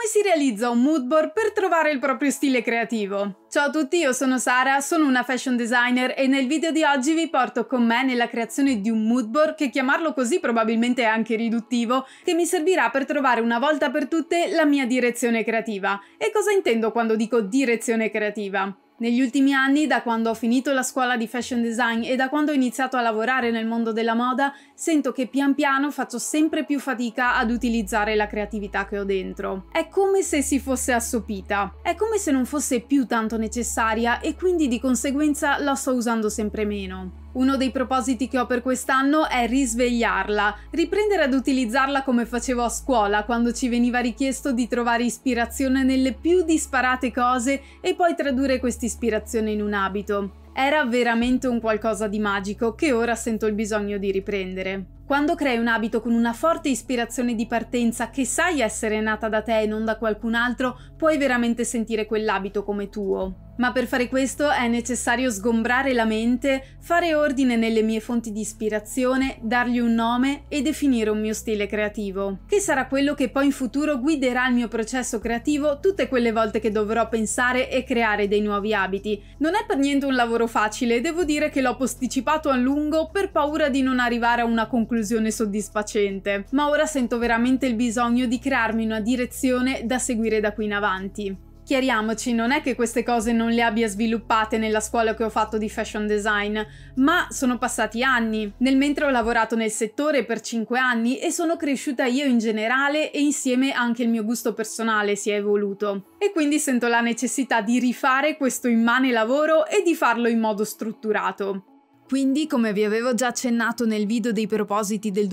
Come si realizza un mood board per trovare il proprio stile creativo? Ciao a tutti, io sono Sara, sono una fashion designer e nel video di oggi vi porto con me nella creazione di un mood board, che chiamarlo così probabilmente è anche riduttivo, che mi servirà per trovare una volta per tutte la mia direzione creativa. E cosa intendo quando dico direzione creativa? Negli ultimi anni, da quando ho finito la scuola di fashion design e da quando ho iniziato a lavorare nel mondo della moda, sento che pian piano faccio sempre più fatica ad utilizzare la creatività che ho dentro. È come se si fosse assopita, è come se non fosse più tanto necessaria e quindi di conseguenza la sto usando sempre meno. Uno dei propositi che ho per quest'anno è risvegliarla, riprendere ad utilizzarla come facevo a scuola, quando ci veniva richiesto di trovare ispirazione nelle più disparate cose e poi tradurre questa ispirazione in un abito. Era veramente un qualcosa di magico che ora sento il bisogno di riprendere. Quando crei un abito con una forte ispirazione di partenza che sai essere nata da te e non da qualcun altro, puoi veramente sentire quell'abito come tuo. Ma per fare questo è necessario sgombrare la mente, fare ordine nelle mie fonti di ispirazione, dargli un nome e definire un mio stile creativo, che sarà quello che poi in futuro guiderà il mio processo creativo tutte quelle volte che dovrò pensare e creare dei nuovi abiti. Non è per niente un lavoro facile, devo dire che l'ho posticipato a lungo per paura di non arrivare a una conclusione soddisfacente, ma ora sento veramente il bisogno di crearmi una direzione da seguire da qui in avanti. Chiariamoci, non è che queste cose non le abbia sviluppate nella scuola che ho fatto di fashion design, ma sono passati anni. Nel mentre ho lavorato nel settore per 5 anni e sono cresciuta io in generale e insieme anche il mio gusto personale si è evoluto. E quindi sento la necessità di rifare questo immane lavoro e di farlo in modo strutturato. Quindi, come vi avevo già accennato nel video dei propositi del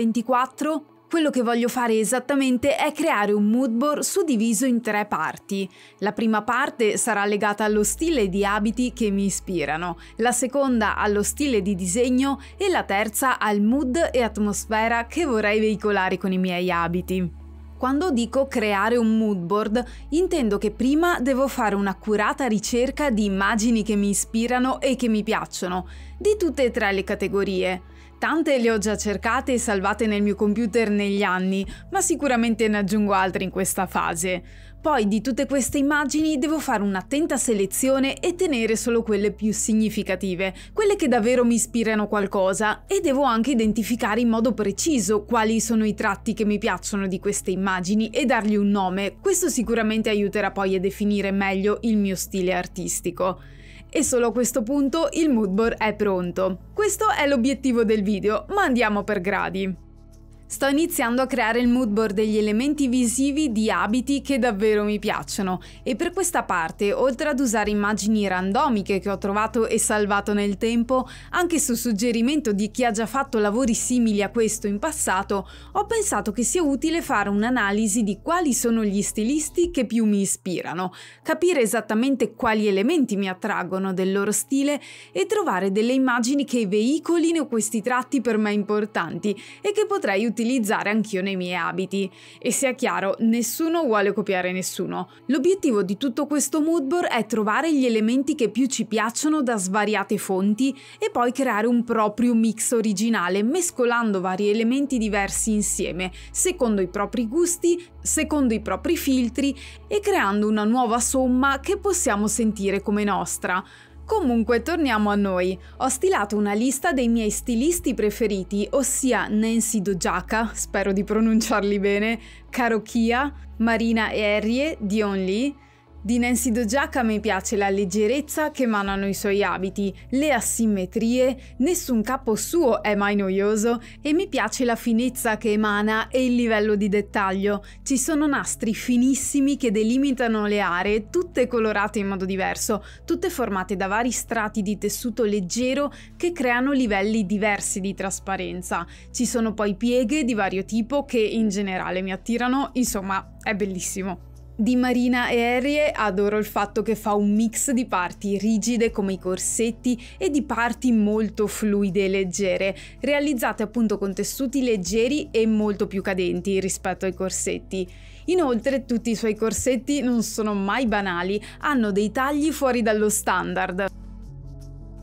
2024, quello che voglio fare esattamente è creare un mood board suddiviso in 3 parti. La prima parte sarà legata allo stile di abiti che mi ispirano, la seconda allo stile di disegno e la terza al mood e atmosfera che vorrei veicolare con i miei abiti. Quando dico creare un mood board, intendo che prima devo fare un'accurata ricerca di immagini che mi ispirano e che mi piacciono, di tutte e 3 le categorie. Tante le ho già cercate e salvate nel mio computer negli anni, ma sicuramente ne aggiungo altre in questa fase. Poi di tutte queste immagini devo fare un'attenta selezione e tenere solo quelle più significative, quelle che davvero mi ispirano qualcosa, e devo anche identificare in modo preciso quali sono i tratti che mi piacciono di queste immagini e dargli un nome. Questo sicuramente aiuterà poi a definire meglio il mio stile artistico. E solo a questo punto il mood board è pronto. Questo è l'obiettivo del video, ma andiamo per gradi. Sto iniziando a creare il mood board degli elementi visivi di abiti che davvero mi piacciono e per questa parte, oltre ad usare immagini randomiche che ho trovato e salvato nel tempo, anche su suggerimento di chi ha già fatto lavori simili a questo in passato, ho pensato che sia utile fare un'analisi di quali sono gli stilisti che più mi ispirano, capire esattamente quali elementi mi attraggono del loro stile e trovare delle immagini che veicolino questi tratti per me importanti e che potrei utilizzare anch'io nei miei abiti. E sia chiaro, nessuno vuole copiare nessuno. L'obiettivo di tutto questo mood board è trovare gli elementi che più ci piacciono da svariate fonti e poi creare un proprio mix originale, mescolando vari elementi diversi insieme, secondo i propri gusti, secondo i propri filtri e creando una nuova somma che possiamo sentire come nostra. Comunque, torniamo a noi. Ho stilato una lista dei miei stilisti preferiti, ossia Nancy Dojaka, spero di pronunciarli bene, Caro Chia, Marina Herrié, Dion Lee. Di Nancy Dojaka mi piace la leggerezza che emanano i suoi abiti, le asimmetrie, nessun capo suo è mai noioso e mi piace la finezza che emana e il livello di dettaglio. Ci sono nastri finissimi che delimitano le aree, tutte colorate in modo diverso, tutte formate da vari strati di tessuto leggero che creano livelli diversi di trasparenza. Ci sono poi pieghe di vario tipo che in generale mi attirano, insomma è bellissimo. Di Marina Herrié adoro il fatto che fa un mix di parti rigide come i corsetti e di parti molto fluide e leggere, realizzate appunto con tessuti leggeri e molto più cadenti rispetto ai corsetti. Inoltre tutti i suoi corsetti non sono mai banali, hanno dei tagli fuori dallo standard.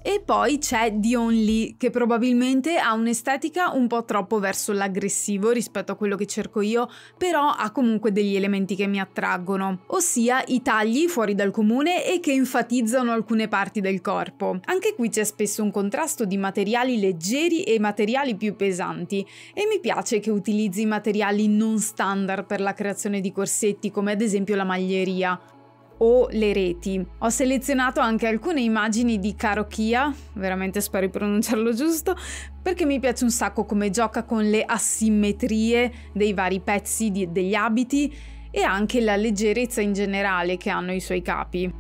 E poi c'è Dion Lee, che probabilmente ha un'estetica un po' troppo verso l'aggressivo rispetto a quello che cerco io, però ha comunque degli elementi che mi attraggono, ossia i tagli fuori dal comune e che enfatizzano alcune parti del corpo. Anche qui c'è spesso un contrasto di materiali leggeri e materiali più pesanti, e mi piace che utilizzi materiali non standard per la creazione di corsetti, come ad esempio la maglieria o le reti. Ho selezionato anche alcune immagini di Caro Chia, veramente spero di pronunciarlo giusto, perché mi piace un sacco come gioca con le asimmetrie dei vari pezzi degli abiti e anche la leggerezza in generale che hanno i suoi capi.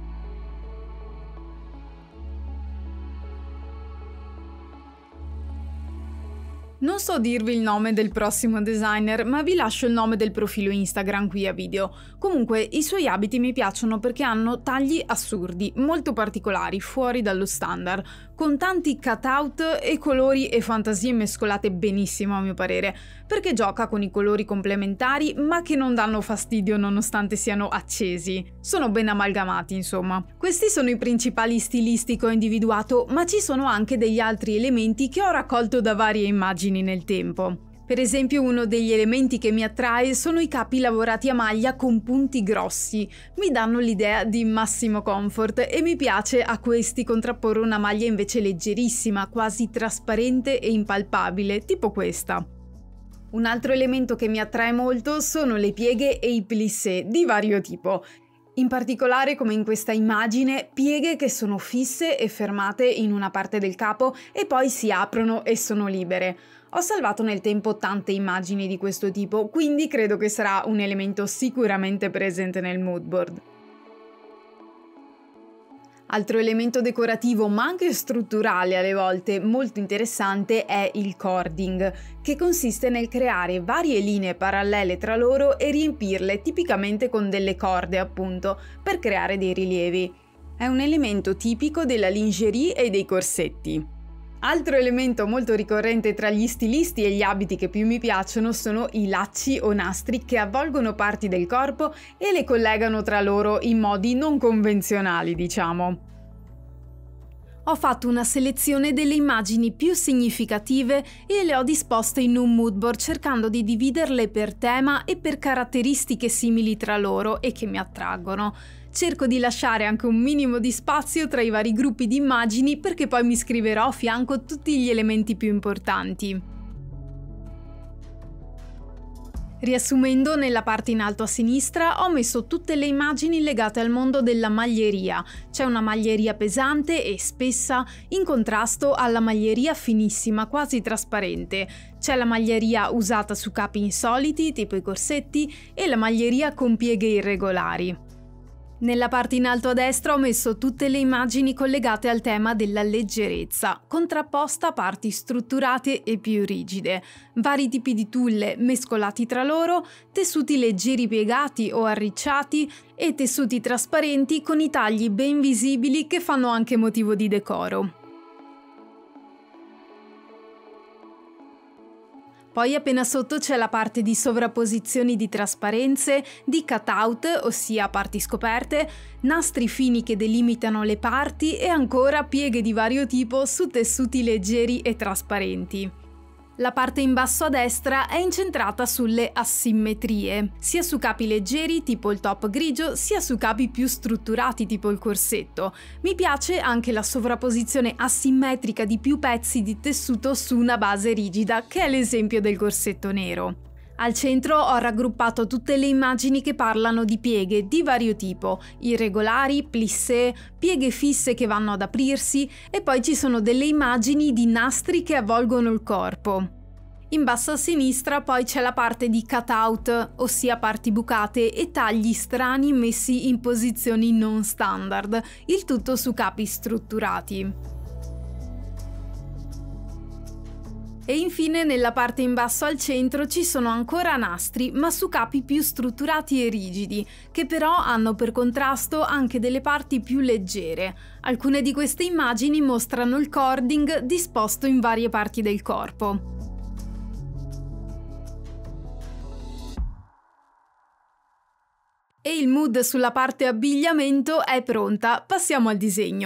Non so dirvi il nome del prossimo designer, ma vi lascio il nome del profilo Instagram qui a video. Comunque, i suoi abiti mi piacciono perché hanno tagli assurdi, molto particolari, fuori dallo standard, con tanti cutout e colori e fantasie mescolate benissimo a mio parere, perché gioca con i colori complementari ma che non danno fastidio nonostante siano accesi. Sono ben amalgamati, insomma. Questi sono i principali stilisti che ho individuato, ma ci sono anche degli altri elementi che ho raccolto da varie immagini nel tempo. Per esempio, uno degli elementi che mi attrae sono i capi lavorati a maglia con punti grossi. Mi danno l'idea di massimo comfort e mi piace a questi contrapporre una maglia invece leggerissima, quasi trasparente e impalpabile, tipo questa. Un altro elemento che mi attrae molto sono le pieghe e i plissé di vario tipo. In particolare, come in questa immagine, pieghe che sono fisse e fermate in una parte del capo e poi si aprono e sono libere. Ho salvato nel tempo tante immagini di questo tipo, quindi credo che sarà un elemento sicuramente presente nel moodboard. Altro elemento decorativo, ma anche strutturale alle volte, molto interessante è il cording, che consiste nel creare varie linee parallele tra loro e riempirle tipicamente con delle corde, appunto, per creare dei rilievi. È un elemento tipico della lingerie e dei corsetti. Altro elemento molto ricorrente tra gli stilisti e gli abiti che più mi piacciono sono i lacci o nastri che avvolgono parti del corpo e le collegano tra loro in modi non convenzionali, diciamo. Ho fatto una selezione delle immagini più significative e le ho disposte in un moodboard cercando di dividerle per tema e per caratteristiche simili tra loro e che mi attraggono. Cerco di lasciare anche un minimo di spazio tra i vari gruppi di immagini perché poi mi scriverò a fianco tutti gli elementi più importanti. Riassumendo, nella parte in alto a sinistra ho messo tutte le immagini legate al mondo della maglieria. C'è una maglieria pesante e spessa in contrasto alla maglieria finissima, quasi trasparente. C'è la maglieria usata su capi insoliti, tipo i corsetti, e la maglieria con pieghe irregolari. Nella parte in alto a destra ho messo tutte le immagini collegate al tema della leggerezza, contrapposta a parti strutturate e più rigide, vari tipi di tulle mescolati tra loro, tessuti leggeri piegati o arricciati e tessuti trasparenti con i tagli ben visibili che fanno anche motivo di decoro. Poi appena sotto c'è la parte di sovrapposizioni di trasparenze, di cutout, ossia parti scoperte, nastri fini che delimitano le parti e ancora pieghe di vario tipo su tessuti leggeri e trasparenti. La parte in basso a destra è incentrata sulle asimmetrie, sia su capi leggeri tipo il top grigio, sia su capi più strutturati tipo il corsetto. Mi piace anche la sovrapposizione asimmetrica di più pezzi di tessuto su una base rigida, che è l'esempio del corsetto nero. Al centro ho raggruppato tutte le immagini che parlano di pieghe di vario tipo, irregolari, plissé, pieghe fisse che vanno ad aprirsi e poi ci sono delle immagini di nastri che avvolgono il corpo. In basso a sinistra poi c'è la parte di cutout, ossia parti bucate e tagli strani messi in posizioni non standard, il tutto su capi strutturati. E infine nella parte in basso al centro ci sono ancora nastri, ma su capi più strutturati e rigidi, che però hanno per contrasto anche delle parti più leggere. Alcune di queste immagini mostrano il cording disposto in varie parti del corpo. E il mood sulla parte abbigliamento è pronta, passiamo al disegno.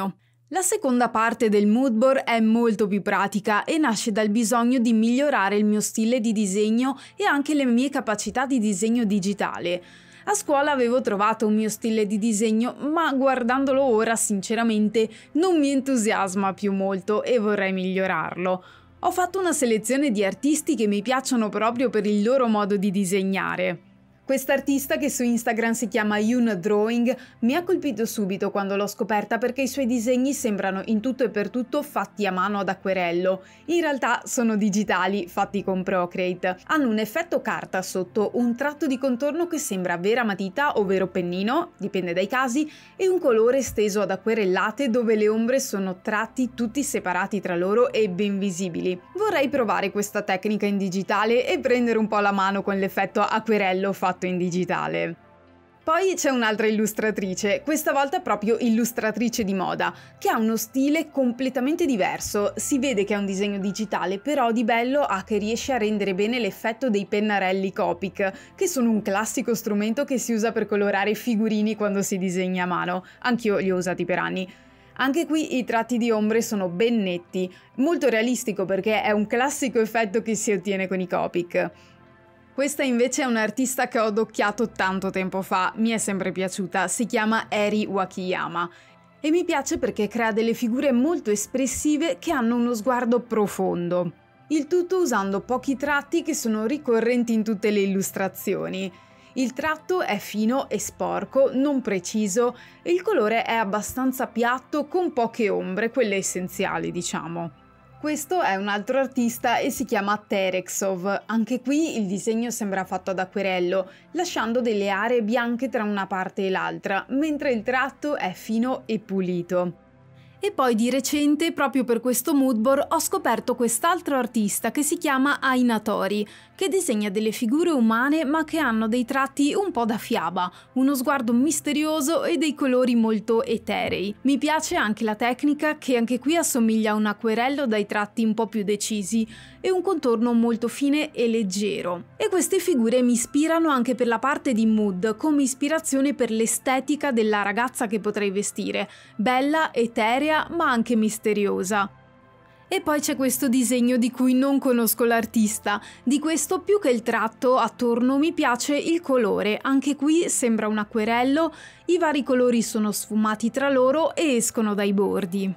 La seconda parte del moodboard è molto più pratica e nasce dal bisogno di migliorare il mio stile di disegno e anche le mie capacità di disegno digitale. A scuola avevo trovato un mio stile di disegno, ma guardandolo ora sinceramente non mi entusiasma più molto e vorrei migliorarlo. Ho fatto una selezione di artisti che mi piacciono proprio per il loro modo di disegnare. Quest'artista, che su Instagram si chiama Yuna Drawing, mi ha colpito subito quando l'ho scoperta perché i suoi disegni sembrano in tutto e per tutto fatti a mano ad acquerello. In realtà sono digitali, fatti con Procreate. Hanno un effetto carta sotto, un tratto di contorno che sembra vera matita o vero pennino, dipende dai casi, e un colore steso ad acquerellate dove le ombre sono tratti tutti separati tra loro e ben visibili. Vorrei provare questa tecnica in digitale e prendere un po' la mano con l'effetto acquerello fatto in digitale. Poi c'è un'altra illustratrice, questa volta proprio illustratrice di moda, che ha uno stile completamente diverso. Si vede che è un disegno digitale, però di bello ha che riesce a rendere bene l'effetto dei pennarelli Copic, che sono un classico strumento che si usa per colorare figurini quando si disegna a mano. Anch'io li ho usati per anni. Anche qui i tratti di ombre sono ben netti, molto realistico perché è un classico effetto che si ottiene con i Copic. Questa invece è un'artista che ho adocchiato tanto tempo fa, mi è sempre piaciuta, si chiama Eri Wakiyama e mi piace perché crea delle figure molto espressive che hanno uno sguardo profondo. Il tutto usando pochi tratti che sono ricorrenti in tutte le illustrazioni. Il tratto è fino e sporco, non preciso, e il colore è abbastanza piatto con poche ombre, quelle essenziali diciamo. Questo è un altro artista e si chiama Terexov. Anche qui il disegno sembra fatto ad acquerello, lasciando delle aree bianche tra una parte e l'altra, mentre il tratto è fino e pulito. E poi di recente, proprio per questo moodboard, ho scoperto quest'altro artista che si chiama Aina Tori, che disegna delle figure umane ma che hanno dei tratti un po' da fiaba, uno sguardo misterioso e dei colori molto eterei. Mi piace anche la tecnica, che anche qui assomiglia a un acquerello dai tratti un po' più decisi e un contorno molto fine e leggero. E queste figure mi ispirano anche per la parte di mood, come ispirazione per l'estetica della ragazza che potrei vestire, bella, eterea, ma anche misteriosa. E poi c'è questo disegno di cui non conosco l'artista. Di questo, più che il tratto attorno, mi piace il colore. Anche qui sembra un acquerello, i vari colori sono sfumati tra loro e escono dai bordi.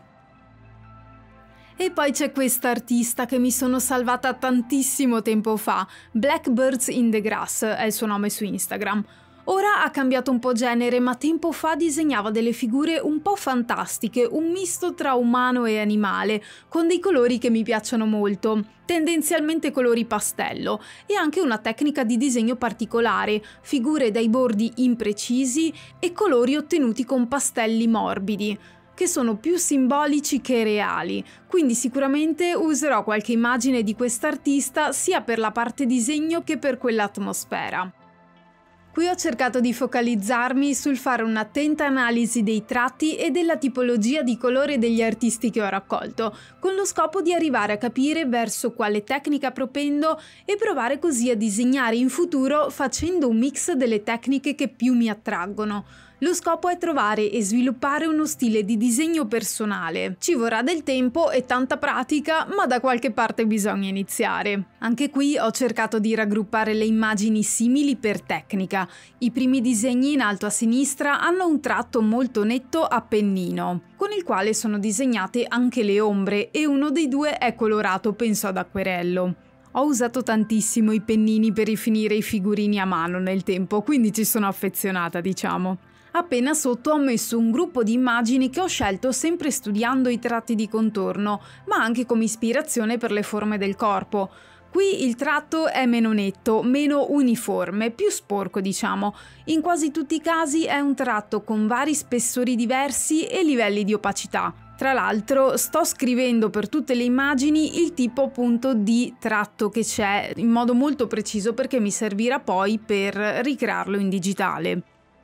E poi c'è questa artista che mi sono salvata tantissimo tempo fa, Blackbirds in the Grass è il suo nome su Instagram. Ora ha cambiato un po' genere, ma tempo fa disegnava delle figure un po' fantastiche, un misto tra umano e animale, con dei colori che mi piacciono molto, tendenzialmente colori pastello, e anche una tecnica di disegno particolare, figure dai bordi imprecisi e colori ottenuti con pastelli morbidi, che sono più simbolici che reali, quindi sicuramente userò qualche immagine di quest'artista sia per la parte disegno che per quell'atmosfera. Qui ho cercato di focalizzarmi sul fare un'attenta analisi dei tratti e della tipologia di colore degli artisti che ho raccolto, con lo scopo di arrivare a capire verso quale tecnica propendo e provare così a disegnare in futuro facendo un mix delle tecniche che più mi attraggono. Lo scopo è trovare e sviluppare uno stile di disegno personale. Ci vorrà del tempo e tanta pratica, ma da qualche parte bisogna iniziare. Anche qui ho cercato di raggruppare le immagini simili per tecnica. I primi disegni in alto a sinistra hanno un tratto molto netto a pennino, con il quale sono disegnate anche le ombre e uno dei due è colorato, penso ad acquerello. Ho usato tantissimo i pennini per rifinire i figurini a mano nel tempo, quindi ci sono affezionata, diciamo. Appena sotto ho messo un gruppo di immagini che ho scelto sempre studiando i tratti di contorno, ma anche come ispirazione per le forme del corpo. Qui il tratto è meno netto, meno uniforme, più sporco diciamo. In quasi tutti i casi è un tratto con vari spessori diversi e livelli di opacità. Tra l'altro sto scrivendo per tutte le immagini il tipo appunto di tratto che c'è in modo molto preciso perché mi servirà poi per ricrearlo in digitale.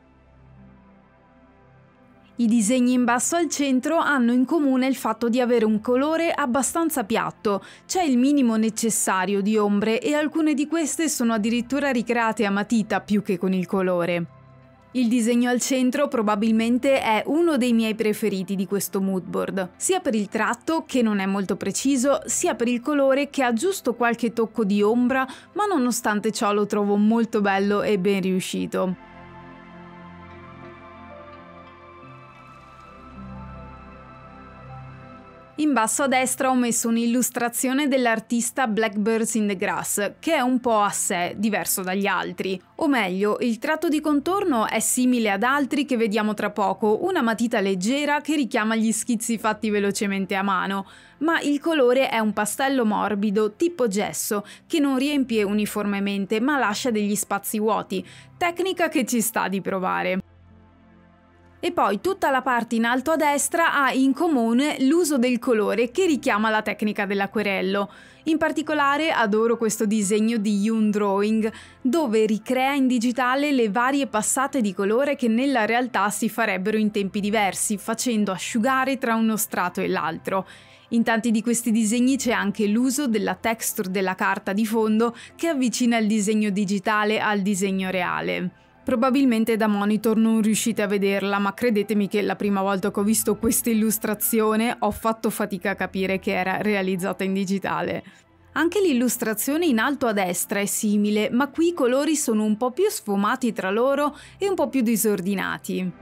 I disegni in basso al centro hanno in comune il fatto di avere un colore abbastanza piatto, c'è il minimo necessario di ombre e alcune di queste sono addirittura ricreate a matita più che con il colore. Il disegno al centro probabilmente è uno dei miei preferiti di questo moodboard, sia per il tratto, che non è molto preciso, sia per il colore, che ha giusto qualche tocco di ombra, ma nonostante ciò lo trovo molto bello e ben riuscito. In basso a destra ho messo un'illustrazione dell'artista Blackbirds in the Grass, che è un po' a sé, diverso dagli altri. O meglio, il tratto di contorno è simile ad altri che vediamo tra poco, una matita leggera che richiama gli schizzi fatti velocemente a mano, ma il colore è un pastello morbido, tipo gesso, che non riempie uniformemente ma lascia degli spazi vuoti, tecnica che ci sta di provare. E poi tutta la parte in alto a destra ha in comune l'uso del colore che richiama la tecnica dell'acquerello. In particolare adoro questo disegno di Yoon Drawing, dove ricrea in digitale le varie passate di colore che nella realtà si farebbero in tempi diversi, facendo asciugare tra uno strato e l'altro. In tanti di questi disegni c'è anche l'uso della texture della carta di fondo che avvicina il disegno digitale al disegno reale. Probabilmente da monitor non riuscite a vederla, ma credetemi che la prima volta che ho visto questa illustrazione ho fatto fatica a capire che era realizzata in digitale. Anche l'illustrazione in alto a destra è simile, ma qui i colori sono un po' più sfumati tra loro e un po' più disordinati.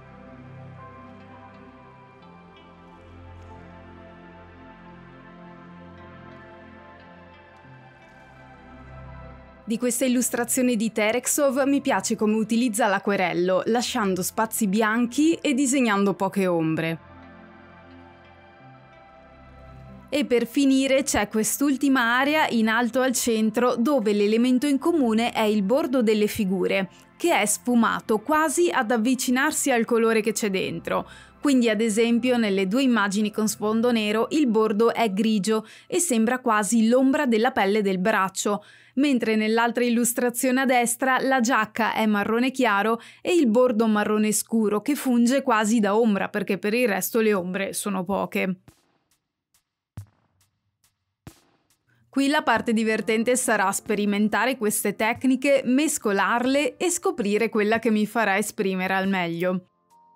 Di questa illustrazione di Terexov mi piace come utilizza l'acquerello, lasciando spazi bianchi e disegnando poche ombre. E per finire c'è quest'ultima area in alto al centro dove l'elemento in comune è il bordo delle figure, che è sfumato quasi ad avvicinarsi al colore che c'è dentro. Quindi ad esempio nelle due immagini con sfondo nero il bordo è grigio e sembra quasi l'ombra della pelle del braccio, mentre nell'altra illustrazione a destra la giacca è marrone chiaro e il bordo marrone scuro che funge quasi da ombra perché per il resto le ombre sono poche. Qui la parte divertente sarà sperimentare queste tecniche, mescolarle e scoprire quella che mi farà esprimere al meglio.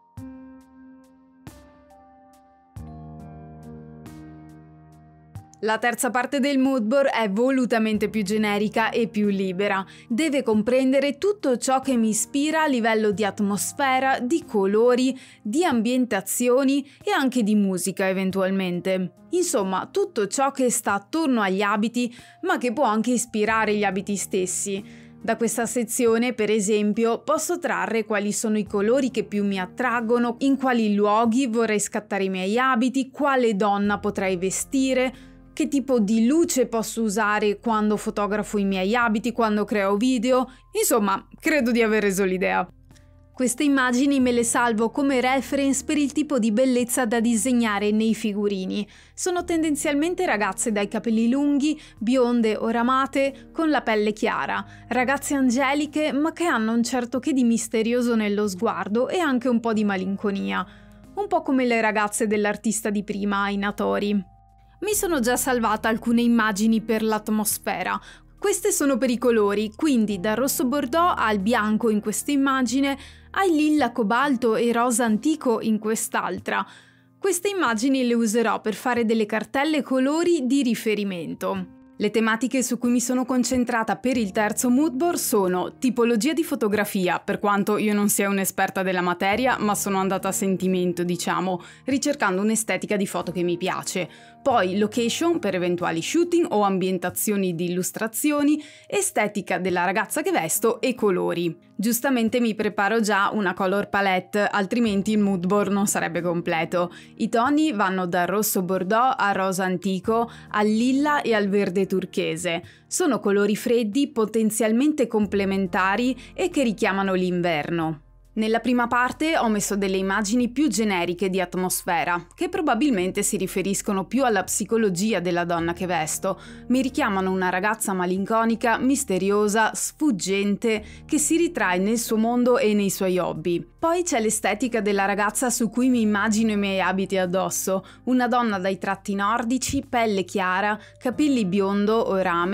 La terza parte del moodboard è volutamente più generica e più libera. Deve comprendere tutto ciò che mi ispira a livello di atmosfera, di colori, di ambientazioni e anche di musica eventualmente. Insomma, tutto ciò che sta attorno agli abiti, ma che può anche ispirare gli abiti stessi. Da questa sezione, per esempio, posso trarre quali sono i colori che più mi attraggono, in quali luoghi vorrei scattare i miei abiti, quale donna potrei vestire, che tipo di luce posso usare quando fotografo i miei abiti, quando creo video. Insomma, credo di aver reso l'idea. Queste immagini me le salvo come reference per il tipo di bellezza da disegnare nei figurini. Sono tendenzialmente ragazze dai capelli lunghi, bionde o ramate, con la pelle chiara, ragazze angeliche ma che hanno un certo che di misterioso nello sguardo e anche un po' di malinconia. Un po' come le ragazze dell'artista di prima, Inatori. Mi sono già salvata alcune immagini per l'atmosfera. Queste sono per i colori, quindi dal rosso bordeaux al bianco in questa immagine, al lilla cobalto e rosa antico in quest'altra. Queste immagini le userò per fare delle cartelle colori di riferimento. Le tematiche su cui mi sono concentrata per il terzo moodboard sono tipologia di fotografia, per quanto io non sia un'esperta della materia, ma sono andata a sentimento, diciamo, ricercando un'estetica di foto che mi piace. Poi location per eventuali shooting o ambientazioni di illustrazioni, estetica della ragazza che vesto e colori. Giustamente mi preparo già una color palette, altrimenti il moodboard non sarebbe completo. I toni vanno dal rosso bordeaux al rosa antico, al lilla e al verde turchese. Sono colori freddi, potenzialmente complementari e che richiamano l'inverno. Nella prima parte ho messo delle immagini più generiche di atmosfera, che probabilmente si riferiscono più alla psicologia della donna che vesto. Mi richiamano una ragazza malinconica, misteriosa, sfuggente, che si ritrae nel suo mondo e nei suoi hobby. Poi c'è l'estetica della ragazza su cui mi immagino i miei abiti addosso. Una donna dai tratti nordici, pelle chiara, capelli biondo o rame,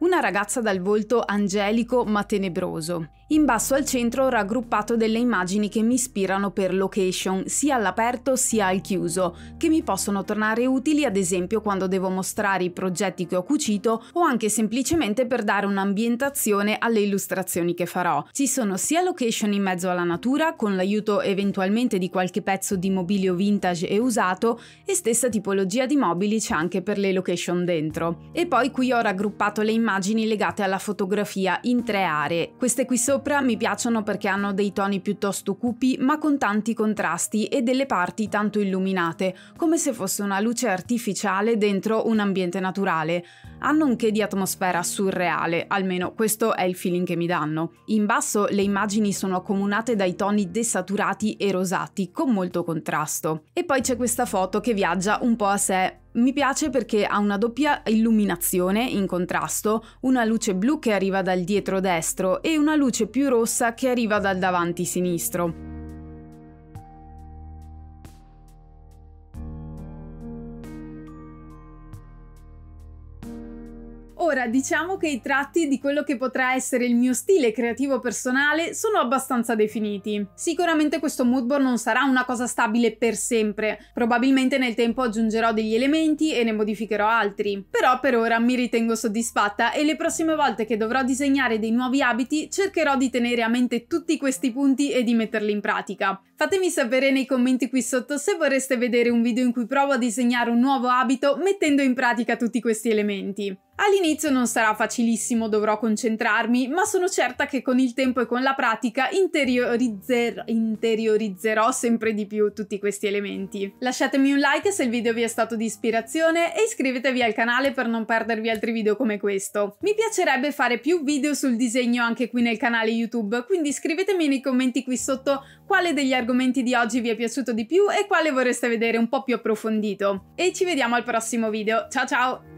Una ragazza dal volto angelico ma tenebroso. In basso al centro ho raggruppato delle immagini che mi ispirano per location, sia all'aperto sia al chiuso, che mi possono tornare utili ad esempio quando devo mostrare i progetti che ho cucito o anche semplicemente per dare un'ambientazione alle illustrazioni che farò. Ci sono sia location in mezzo alla natura, con l'aiuto eventualmente di qualche pezzo di mobilio vintage e usato, e stessa tipologia di mobili c'è anche per le location dentro. E poi qui ho raggruppato le immagini legate alla fotografia in 3 aree. Queste qui sopra mi piacciono perché hanno dei toni piuttosto cupi ma con tanti contrasti e delle parti tanto illuminate, come se fosse una luce artificiale dentro un ambiente naturale. Hanno un che di atmosfera surreale, almeno questo è il feeling che mi danno. In basso le immagini sono accomunate dai toni desaturati e rosati, con molto contrasto. E poi c'è questa foto che viaggia un po' a sé. Mi piace perché ha una doppia illuminazione in contrasto, una luce blu che arriva dal dietro destro e una luce più rossa che arriva dal davanti sinistro. Ora, diciamo che i tratti di quello che potrà essere il mio stile creativo personale sono abbastanza definiti. Sicuramente questo moodboard non sarà una cosa stabile per sempre, probabilmente nel tempo aggiungerò degli elementi e ne modificherò altri, però per ora mi ritengo soddisfatta e le prossime volte che dovrò disegnare dei nuovi abiti cercherò di tenere a mente tutti questi punti e di metterli in pratica. Fatemi sapere nei commenti qui sotto se vorreste vedere un video in cui provo a disegnare un nuovo abito mettendo in pratica tutti questi elementi. All'inizio non sarà facilissimo, dovrò concentrarmi, ma sono certa che con il tempo e con la pratica interiorizzerò sempre di più tutti questi elementi. Lasciatemi un like se il video vi è stato di ispirazione e iscrivetevi al canale per non perdervi altri video come questo. Mi piacerebbe fare più video sul disegno anche qui nel canale YouTube, quindi scrivetemi nei commenti qui sotto quale degli argomenti di oggi vi è piaciuto di più e quale vorreste vedere un po' più approfondito. E ci vediamo al prossimo video. Ciao ciao!